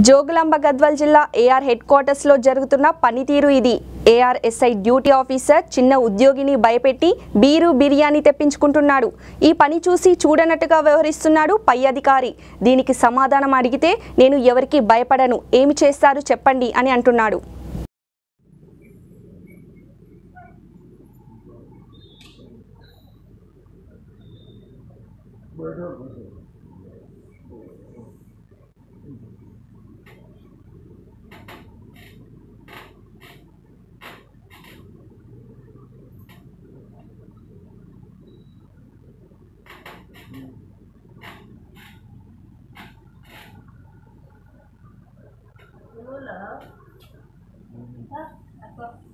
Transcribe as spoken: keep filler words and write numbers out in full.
జోగులాంబ గద్వాల్ జిల్లా AR head quarters లో జరుగుతున్న పనితీరు ఇది. ఏఆర్ ఎస్ఐ డ్యూటీ ఆఫీసర్ చిన్న ఉద్యోగిని భయపెట్టి బీరు బిర్యానీ తెప్పించుకుంటున్నాడు. ఈ పని చూసి చూడనట్టుగా వ్యవహరిస్తున్నాడు పై అధికారి. దీనికి సమాధానం అడిగితే నేను ఎవరికి భయపడను, ఏమి చేస్తారు చెప్పండి అని అంటున్నాడు. Hello, love. Ah, ako.